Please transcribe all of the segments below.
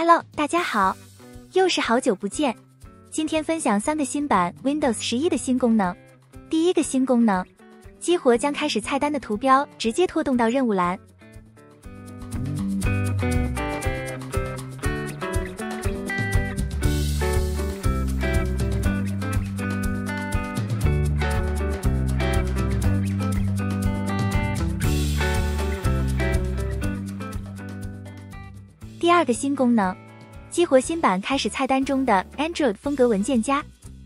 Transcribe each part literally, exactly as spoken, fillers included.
Hello， 大家好，又是好久不见。今天分享三个新版 Windows 十一的新功能。第一个新功能，激活将开始菜单的图标直接拖动到任务栏。第二个新功能，激活新版开始菜单中的 Android 风格文件夹。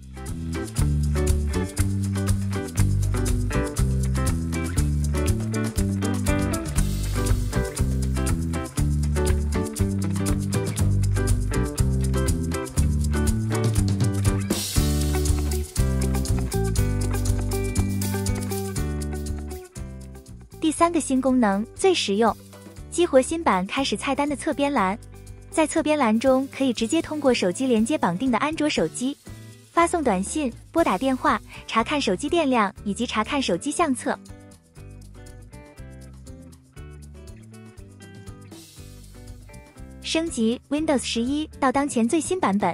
第三个新功能最实用。激活新版开始菜单的侧边栏，在侧边栏中可以直接通过手机连接绑定的安卓手机，发送短信、拨打电话、查看手机电量以及查看手机相册。升级 Windows 十一到当前最新版本。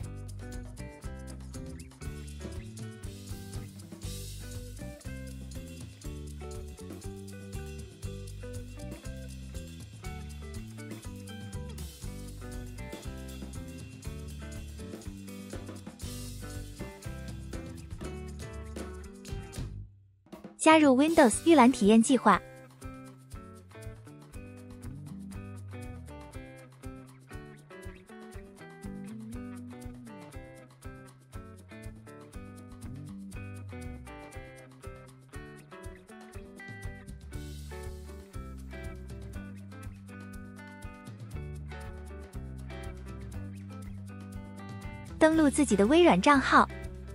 加入 Windows 预览体验计划。登录自己的微软账号。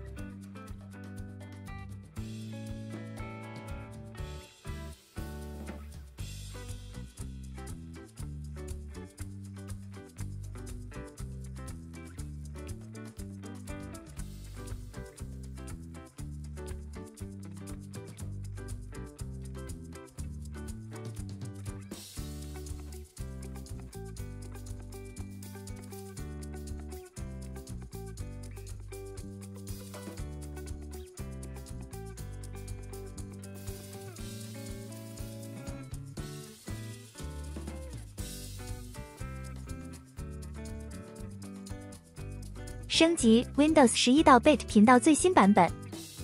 升级 Windows 十一到 Bit 频道最新版本。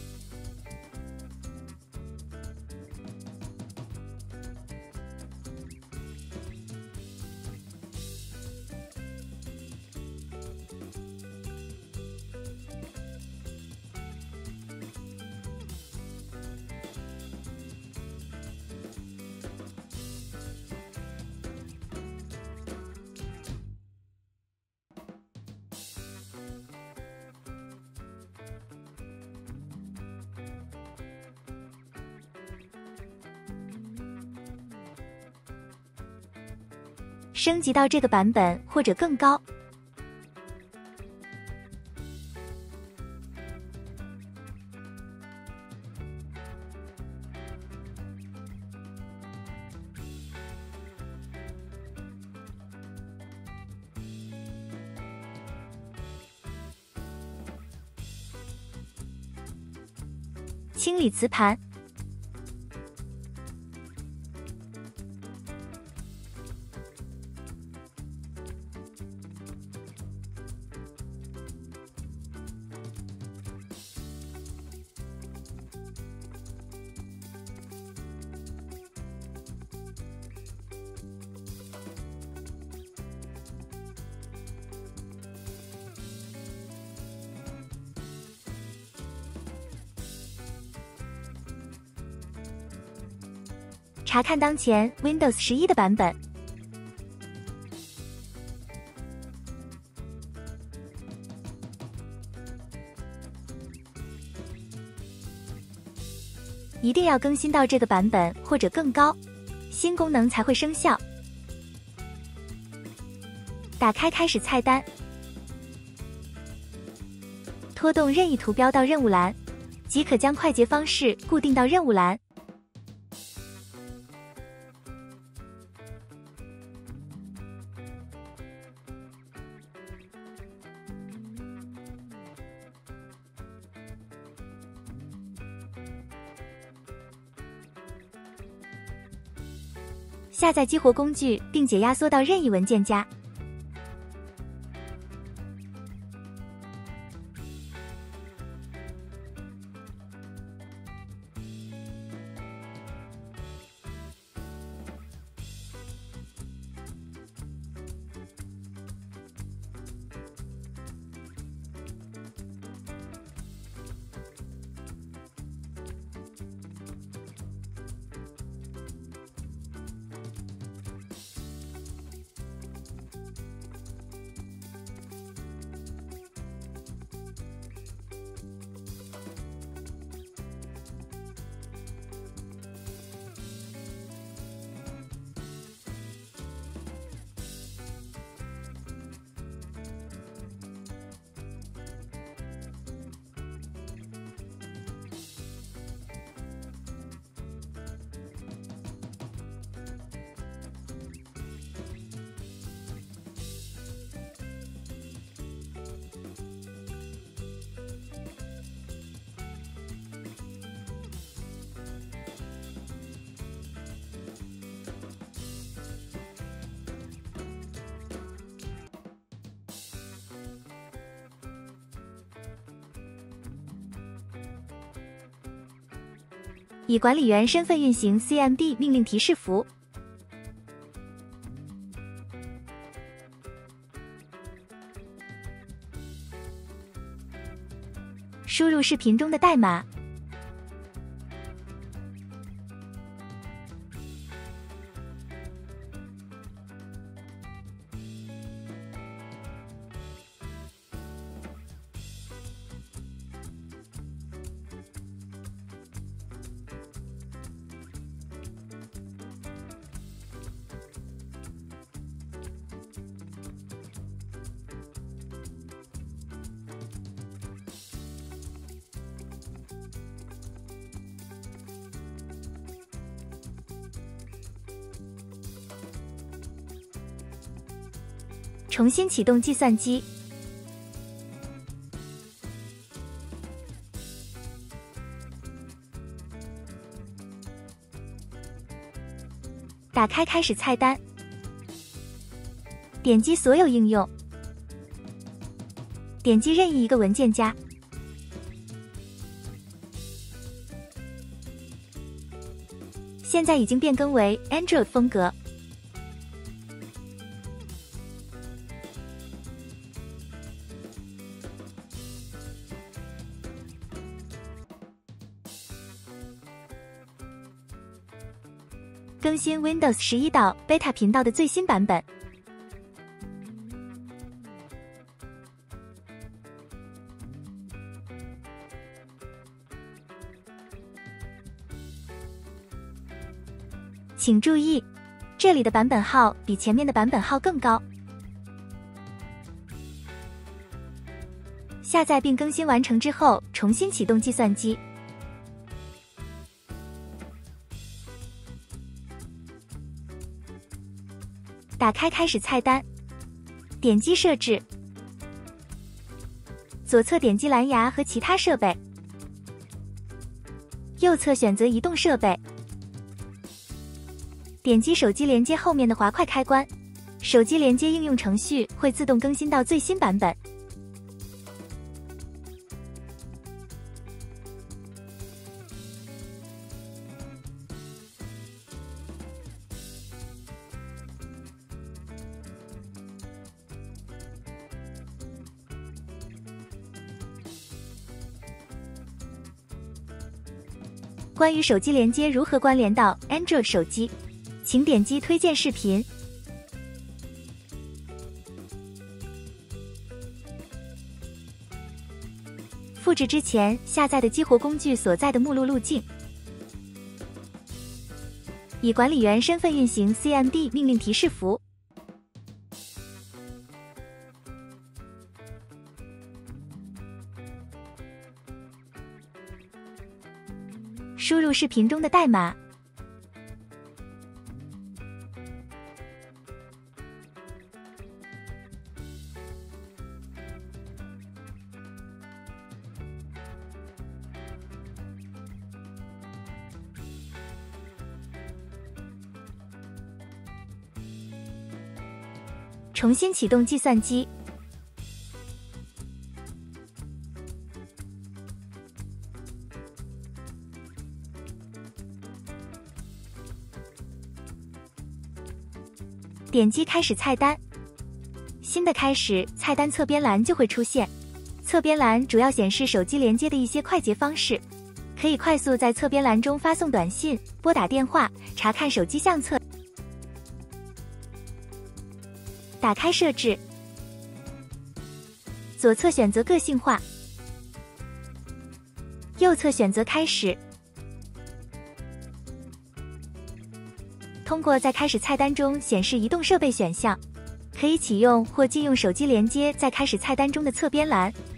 升级到这个版本或者更高。清理磁盘。查看当前 Windows 十一的版本。一定要更新到这个版本或者更高，新功能才会生效。打开开始菜单，拖动任意图标到任务栏，即可将快捷方式固定到任务栏。 下载激活工具并解压缩到任意文件夹。以管理员身份运行 C M D 命令提示符。输入视频中的代码。重新启动计算机。打开开始菜单，点击所有应用，点击任意一个文件夹。现在已经变更为 Android 风格。更新 Windows 十一到 Beta 频道的最新版本。请注意，这里的版本号比前面的版本号更高。下载并更新完成之后，重新启动计算机。打开开始菜单，点击设置，左侧点击蓝牙和其他设备，右侧选择移动设备，点击手机连接后面的滑块开关，手机连接应用程序会自动更新到最新版本。关于手机连接如何关联到 Android 手机，请点击推荐视频。复制之前下载的激活工具所在的目录路径。以管理员身份运行 C M D 命令提示符。输入视频中的代码。 重新启动计算机。点击开始菜单，新的开始菜单侧边栏就会出现。侧边栏主要显示手机连接的一些快捷方式，可以快速在侧边栏中发送短信、拨打电话、查看手机相册。打开设置，左侧选择个性化，右侧选择开始。通过在开始菜单中显示移动设备选项，可以启用或禁用手机连接在开始菜单中的侧边栏。